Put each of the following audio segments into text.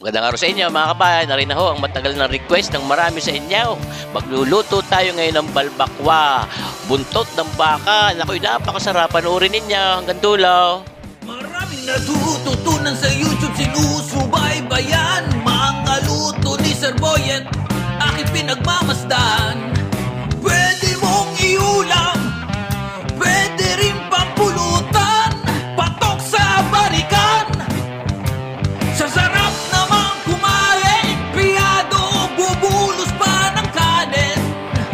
Magandang araw sa inyo mga kabayan. Narin na ho ang matagal na request ng marami sa inyo. Magluluto tayo ngayon ng balbakwa, buntot ng baka. Nako'y napakasarap. Panoorin ninyo hanggang dulo. Maraming natututunan sa YouTube, sinusubaybayan mga luto ni Sir Boyet, aking pinagmamasdan. Pwede mong iulam, pwede rin pampulutan, patok sa barikan. Sa sarap namang kumain, piyado bubulos pa ng kanin.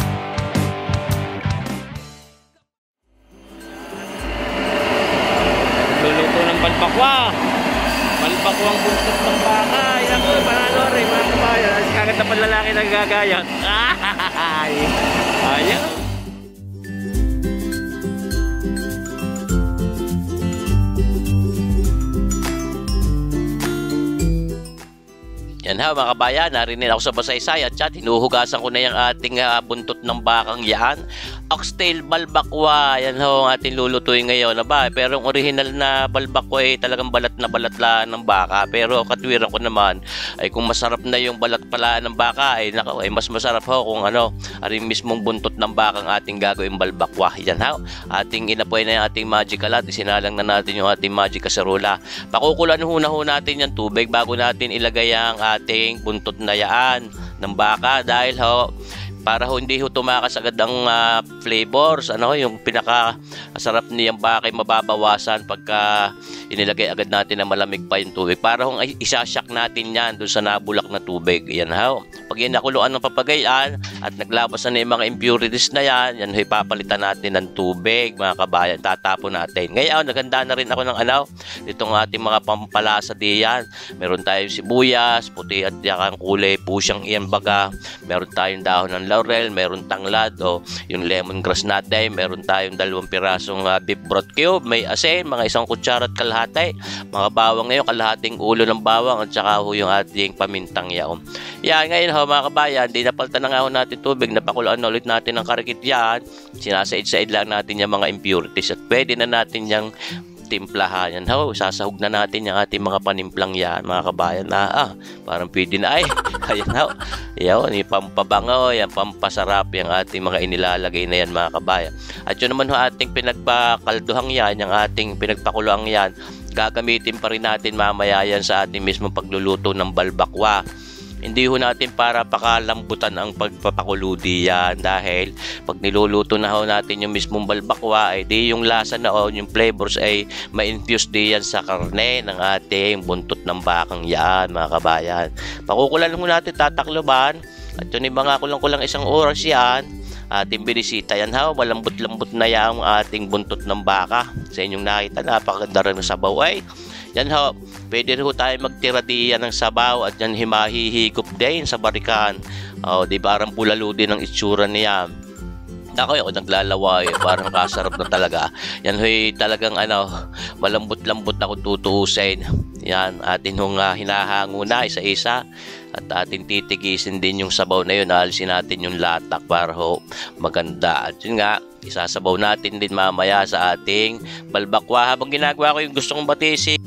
Luluto ng balbakwa. Balbakwang buntot ng baka. Yan ko, panalo rin mga kabayan. Kagat na panlalaki na gagayat. Ayaw. Yan ha mga kabayan, narinig ako sa basaysay at chat, hinuhugasan ko na yung ating buntot ng bakang yan. Oxtail balbakwa, yan ho ang ating lulutuin ngayon. Pero ang original na balbakwa ay talagang balat na balat lang ng baka. Pero katwiran ko naman ay kung masarap na yung balat pala ng baka ay, nako, ay mas masarap ho kung aring mismong buntot ng baka ang ating gagawin balbakwa. Yan ho, ating inapoy na yung ating magic kalat, isinalang na natin yung ating magic kaserola. Pakukulan ho natin yung tubig bago natin ilagay ang ating buntot na yaan ng baka dahil ho para hindi ho tumakas agad ang flavors, yung pinaka sarap niyang baka ay mababawasan pagka inilagay agad natin na malamig pa yung tubig. Para hong isasyak natin yan doon sa nabulak na tubig. Yan ho. Pag yan nakuluan ng papagayan at naglabas na yung mga impurities na yan, yan ho ipapalitan natin ng tubig mga kabayan. Tatapon natin. Ngayon, naganda na rin ako ng itong ating mga pampalasa diyan. Meron tayong sibuyas, puti at yakang kulay, pusyang iyan baga. Meron tayong dahon ng laurel, meron tanglad o yung lemongrass natin, meron tayong 2 pirasong beef broth cube, may asin, mga 1 kutsara at kalahati, mga bawang ngayon, kalahating ulo ng bawang at saka ho yung ating pamintang yaon. Yan, ngayon ho mga kabayan, di napalitan na nga ho natin tubig, napakuluan na ulit natin ng karikit yan, sinasaid-said lang natin yung mga impurities at pwede na natin yung timplahan. Yan ho, sasahog na natin yung ating mga panimplang yan mga kabayan na parang pwede na ay ayan ho, yan, yung pampabango, yan, pampasarap yung ating mga inilalagay na yan mga kabayan. At yun naman ho ating pinagpakalduhang yan, yung ating pinagpakuluang yan, gagamitin pa rin natin mamaya yan sa ating mismo pagluluto ng balbakwa. Hindi ho natin para pakalambutan ang pagpapakulo diyan dahil pag niluluto na ho natin yung mismong balbakwa ay di yung lasa na yung flavors ay ma-infuse diyan sa karne ng ating buntot ng bakang yan mga kabayan. Pakukulan ho natin, tatakloban at yun mga kulang-kulang 1 oras yan. Ating binisita yan ha, malambot-lambot na yan ang ating buntot ng baka. Sa inyong nakita, napakaganda rin ng sabaw ay. Yan ho, pwede rin ho tayo magtira diyan ng sabaw at yan himahihigop din sa barikan. Di parang bulalo din ang itsura niya. Ako naglalaway, parang kasarap na talaga. Yan ho'y talagang malambot-lambot na kung tutuusin. Yan, atin hong hinahango na isa-isa at atin titigisin din yung sabaw na yun. Alisin natin yung latak para ho maganda. At yun nga, isasabaw natin din mamaya sa ating balbakwa. Habang ginagawa ko yung gusto kong batisi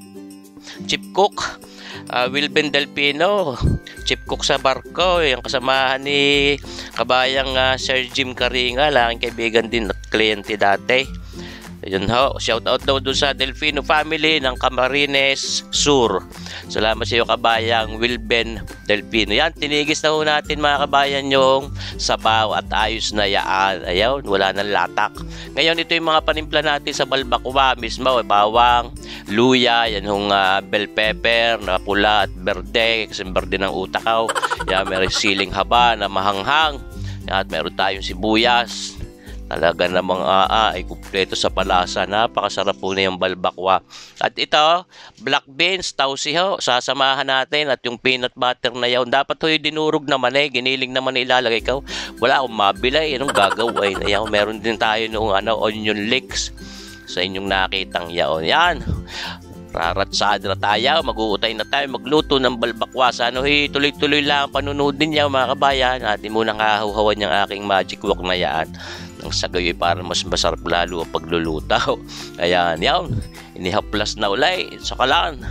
Chief Cook Wilben Delpino, Chief Cook sa barko, yung kasamahan ni kabayang Sir Jim Karinga, laking kaibigan din at kliyente dati. Yun ho, shout out daw doon sa Delfino family ng Camarines Sur. Salamat sa iyo kabayang Wilben Delpino. Yan, tinigis na ho natin mga kabayan yung sabaw at ayos na yaan. Ayaw, wala nang latak. Ngayon ito yung mga panimpla natin sa balbakwa mismo, bawang, luya, yan hong bell pepper na pula at berde, kasi berde ng utakaw. Yan, meron siling haba na mahanghang. Yan, at meron tayong sibuyas. Talaga namang ay kumpleto sa palasa. Napakasarap po na yung balbakwa. At ito, black beans, tausi ho, sasamahan natin at yung peanut butter na yaw. Dapat ho yung dinurog naman giniling naman ilalagay ko. Wala akong mabilay, anong gagawin? Ayaw, meron din tayo noong onion leeks sa inyong nakitang yaon. Yan. Raratsada na tayo, mag-uutay na tayo, magluto ng balbakwa. Sana tuloy-tuloy lang ang panunood din niya mga kabayan. Atin muna kahawawan yung aking magic wok na yan. Ang sagay para mas masarap lalo ang pagluluto. Ayan, yan. Inihaplas na ulay. Saka lang.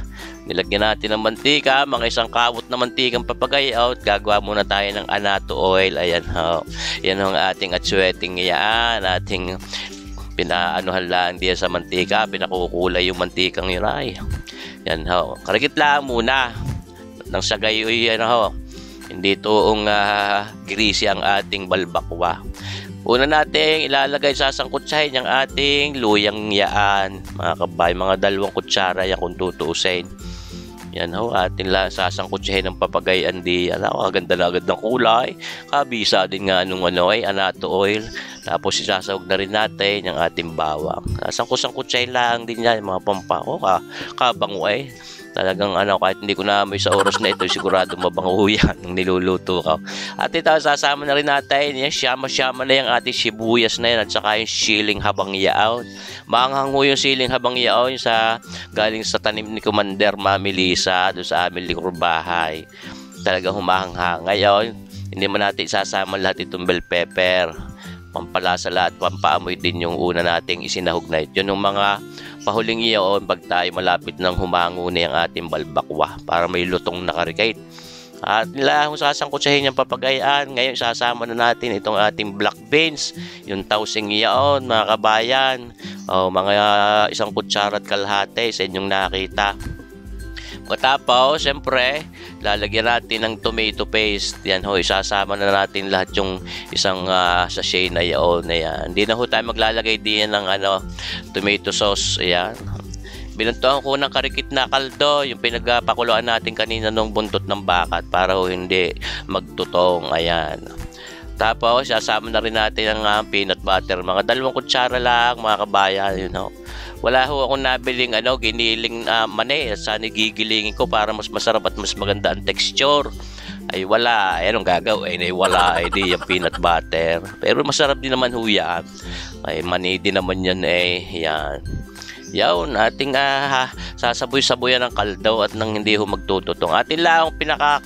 Nilagyan natin ng mantika, mga isang kawot na mantikang papagayaw. Gagawa muna tayo ng anato oil. Ayan ho. Yan ho ang ating atsueting yan. Ating pinaanuhan lang diyan sa mantika. Pinakukulay yung mantikang yun ay. Yan ho. Karikit lang muna. Nang sa gayoy yan ho. Hindi toong greasy ang ating balbakwa. Una natin ilalagay sa sangkutsahin yung ating luyang yaan. Mga kabay, mga 2 kutsara yan kung tutuusin. Yan ho, atin sasangkutsahin ng papagayan di. Ganda na agad ng kulay. Kabisa din nga nung anato oil. Tapos isasahog na rin natin yung ating bawang. Sasangkutsahin lang din yan, mga pampako kabango ay. Talagang kahit hindi ko naamoy sa oras na ito, sigurado mabango yan ng niluluto ko. At ito, sasama na rin natin yan, siyama-siyama na yung ating sibuyas na yan at saka yung siling habang yaon. Maanghango yung siling habang yaon sa galing sa tanim ni Commander Mami Lisa doon sa aming likod bahay. Talagang humahanghang. Ngayon, hindi man natin sasama lahat itong bell pepper, pampalasa lahat, pampaamoy din yung una nating isinahog na ito. Yun yung mga pahuling iyon pag tayo malapit ng humango na yung ating balbakwa para may lutong nakarikate. At nila kung sasangkutsahin yung papagayaan, ngayon sasama na natin itong ating black beans, yung tausing iyon mga kabayan, mga 1 kutsara at kalahati sa inyong nakita. Pagkatapos, siyempre, lalagyan natin ng tomato paste. Yan ho, isasama na natin lahat yung isang sachet na yaon na yan. Hindi na ho tayo maglalagay din ng tomato sauce. Ayan. Binuntuhan ko ng karikit na kaldo, yung pinagpakuluan natin kanina nung buntot ng bakat para ho hindi magtutong. Ayan. Tapos, isasama na rin natin ang peanut butter. Mga 2 kutsara lang, mga kabayan. Yun ho. Wala ho akong nabiling giniling mani at sana gigilingin ko para mas masarap at mas maganda ang texture. Ay wala, anong gagawin? Ay wala, ay di yung peanut butter. Pero masarap din naman ho yan. Ay mani din naman yan yan. Yawn, ating sasaboy-saboyan ng kaldaw at nang hindi ho magtututong. Atin lang pinaka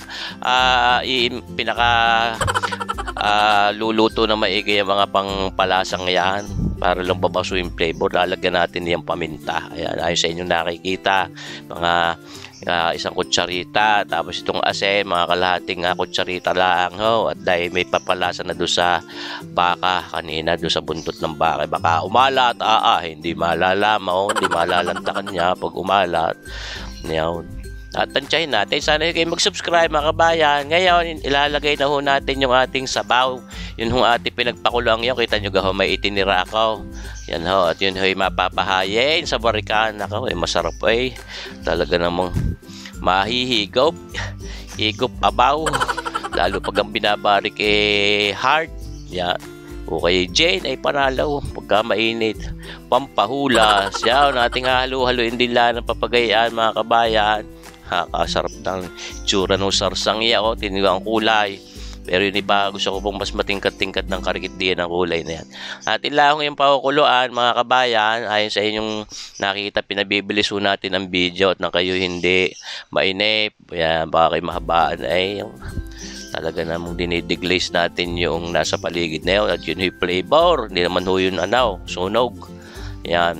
luluto na maigi yung mga pangpalasang yan. Para lang babaso yung flavor, lalagyan natin yung paminta. Ayan, ayun sa inyong nakikita, mga 1 kutsarita, tapos itong asin, mga kalahating kutsarita lang ho. At dahil may papalasa na doon sa baka kanina, doon sa buntot ng baka, baka umalat, hindi malalaman, hindi malalantakan niya pag umalat. Ayan. At tansyahin natin, sana kayo mag-subscribe mga kabayan. Ngayon, ilalagay na ho natin yung ating sabaw. Yun ho ating pinagpakulang yun. Kita nyo gaho, may itinira ako. Yan ho, at yun ho, mapapahayin sa barikan. Ako, masarap eh. Talaga namang mahihigop. Higop abaw. Lalo pag ang binabarik hard. Yan. Okay, Jane ay panalaw pagka mainit. Pampahulas. Yan, ating halo-haloin din lang ng papagayaan mga kabayan. Kasarap ng tsura ng sarsang iya tinigang ang kulay. Pero yun iba, gusto ko pong mas matingkat-tingkat ng karikit din ang kulay na yan. At ilahong yung pakukuluan mga kabayan, ayon sa inyong nakita, pinabibilis ho natin ang video at na kayo hindi mainip. Yan, baka kayo mahabaan talaga namang dinideglaze natin yung nasa paligid na yun. At yun yung flavor, hindi naman ho yun sunog. Yan,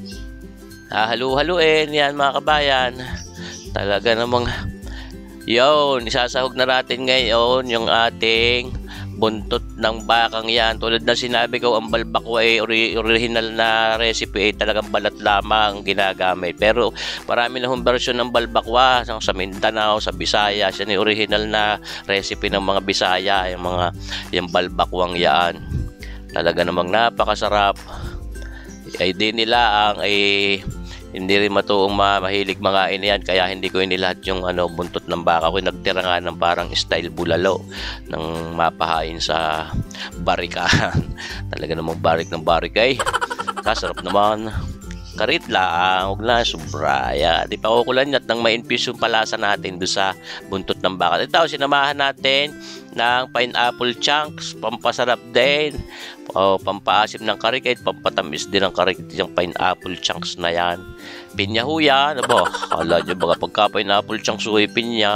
halu-haluin yan mga kabayan. Talaga namang yun, isasahog na natin ngayon yung ating buntot ng bakang yan. Tulad na sinabi ko, ang balbakwa original na recipe talagang balat lamang ginagamit. Pero marami na hong version ng balbakwa sa Mindanao, sa Visayas. Yan yung original na recipe ng mga Bisaya, yung balbakwang yan. Talaga namang napakasarap. Ay di nila ang hindi rin matuong mahilig mga yan, kaya hindi ko inilahat yung buntot ng baka ko. Nagtira nga ng parang style bulalo ng mapahain sa barikan. Talaga namang barik ng barik kasarap naman. Karit lang, huwag na sobra. Di pa kukulan at nang ma-infuse yung palasa natin doon sa buntot ng baka. Ito, sinamahan natin ng pineapple chunks, pampasarap din, pampaasim ng karikit, pampatamis din ng karikit yung pineapple chunks na yan. Pinya ho yan, kala nyo baka pagka pineapple chunks ho pinya.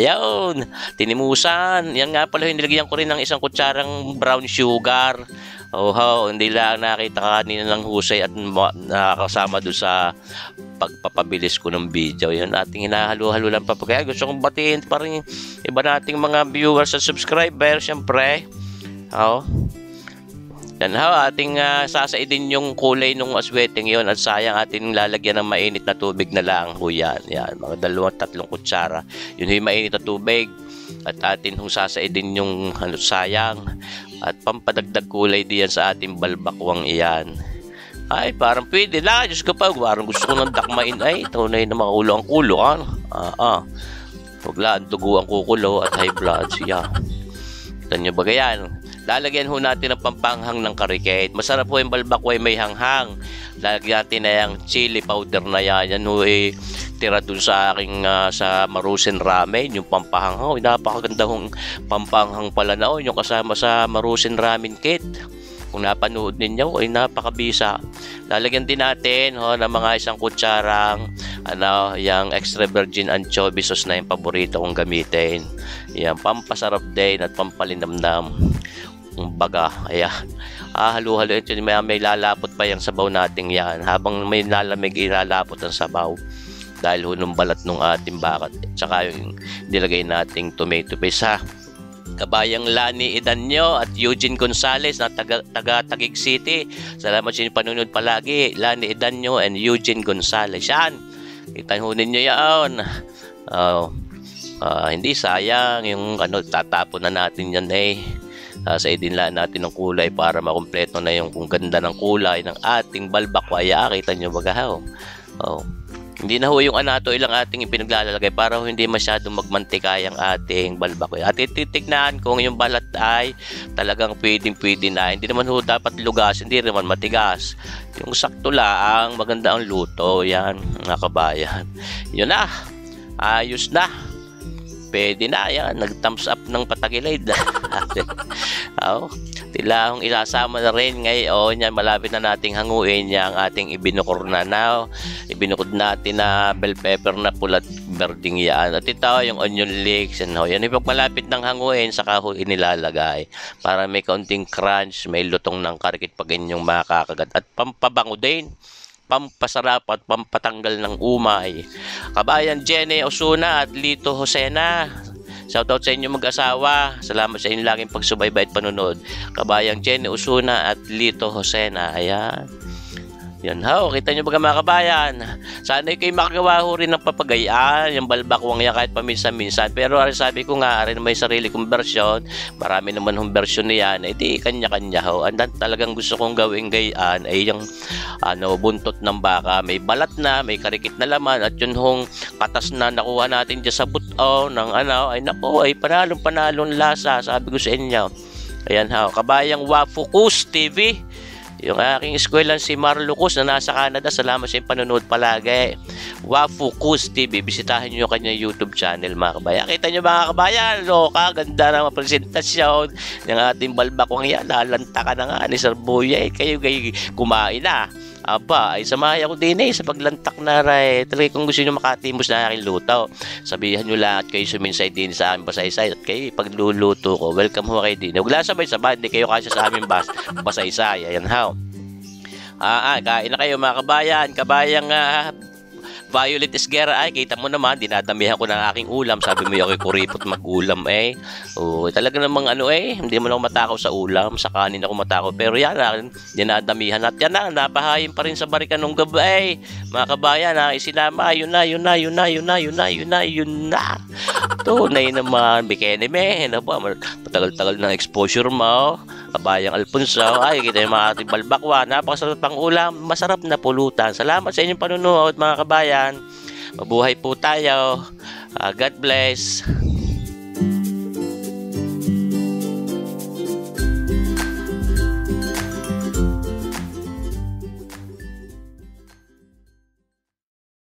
Ayun, tinimusan. Yan nga pala, nilagyan ko rin ng 1 kutsarang brown sugar. Hindi lang nakita kanina ng husay at nakakasama doon sa pagpapabilis ko ng video. Yun, ating hinahalo-halo lang pa. Kaya gusto kong batiin pa rin iba nating mga viewers at subscribers, syempre. Yan ating sasaidin yung kulay ng asweting yon at sayang ating lalagyan ng mainit na tubig na lang yan. Yan, mga 2-3 kutsara. Yun yung mainit na tubig at atin sasaidin yung sayang at pampadagdag kulay diyan sa ating balbakwang iyan. Ay, parang pwede na. Diyos ko pa, parang gusto ko ng dakmain. Ay, tunay na makakulo ang kulo. Huwag lang, dugo ang kukulo at high blood siya. Kita nyo ba ganyan? Lalagyan natin ng pampanghang ng karikate. Masarap po yung balbakway may hanghang. Lalagyan natin na yung chili powder na yan. Yan tira dun sa aking sa Marusin Ramen. Yung pampahanghang. Napakaganda hong pampanghang pala na yung kasama sa Marusin Ramen kit. Kung napanood ninyo, ay napakabisa. Lalagyan din natin ng mga 1 kutsarang yung extra virgin anchovy sauce na yung paborito kong gamitin. Yan, pampasarap din at pampalinamnam. Baga, ayan. Halo-halo ito. May lalapot pa yung sabaw natin yan. Habang may lalamig, ilalapot ang sabaw. Dahil nung balat nung ating bakat. Tsaka yung nilagay nating tomato paste kabayang Lani Idanyo at Eugene Gonzales na taga Taguig City. Salamat sa inyong panunod palagi. Lani Idanyo and Eugene Gonzales. Yan. Kita ninyo yan. Hindi sayang yung tatapon na natin yan saidin lang natin ng kulay para makumpleto na yung kung ganda ng kulay ng ating balbakwaya. Kita nyo ba hindi na yung anato ilang ating ipinaglalagay para hindi masyadong magmantika yung ating balbakwaya. At titignan kung yung balat ay talagang pwede na. Hindi naman dapat lugas, hindi naman matigas. Yung sakto lang, maganda ang luto. Yan, mga kabayan. Yun na. Ayos na. Pwede na yan, nag-thumbs up ng patagilid. Tilahong isasama na rin ngayon yan, malapit na nating hanguin yung ating ibinukod natin na bell pepper na pulat berding yan. At ito yung onion leeks yan yung malapit ng hanguin saka inilalagay para may kaunting crunch, may lutong ng karikit pag inyong makakagat at pampabango din, pampasarap at pampatanggal ng umay. Kabayan Jenny Osuna at Lito Josena, shoutout sa inyo mag-asawa. Salamat sa inyo laging pagsubaybay at panunod. Kabayang Jenny Osuna at Lito Josena. Ayan. Yan kita nyo ba mga kabayan? Sana kayo makagawa rin ng papagayaan, yung balbakwang yan kahit paminsan-minsan. Pero sabi ko nga, rin may sarili kong version. Marami naman yung version niyan. Di kanya-kanya And talagang gusto kong gawing gayaan ay yung buntot ng baka. May balat na, may karikit na laman. At yun hong katas na nakuha natin dyan sa buto ng ay panalong lasa. Sabi ko sa inyo. Ayan kabayang Wafukus TV. Yung aking eskwela si Marlucos na nasa Canada. Salamat sa inyong panonood palagi. Wafukus TV. Bisitahin nyo yung kanyang YouTube channel mga kabayan. Kita nyo mga kabayan. Ganda na mga presentasyon ng ating balbakwang yan. Nalanta ka na nga ni Sir Boyet. Kayo kumain na. Ay samahay ako din sa paglantak na talaga kung gusto nyo makatimos na aking luto. Sabihan nyo lang at kayo suminsay din sa aming basaysay at kayo pagluluto ko. Welcome ho kayo din. Huwag lang sabay-sabay, hindi kayo kasya sa aming basaysay. Ayan kain na kayo mga kabayan. Kabayang Violet Esguerra, kita mo naman, dinadamihan ko ng aking ulam. Sabi mo yung kuripot mag-ulam talaga namang hindi mo lang matakaw sa ulam, sa kanin ako matakaw. Pero yan, dinadamihan at yan napahayin pa rin sa barikan ng gabi. Mga kabayan, isinama, yun na. Tunay naman, bikini men. Matagal-tagal ng exposure mo. Kabayang Alfonso, kita yung mga ating balbakwa. Napakasarap pang ulam, masarap na pulutan. Salamat sa inyong panunood mga kabayan. Mabuhay po tayo. God bless.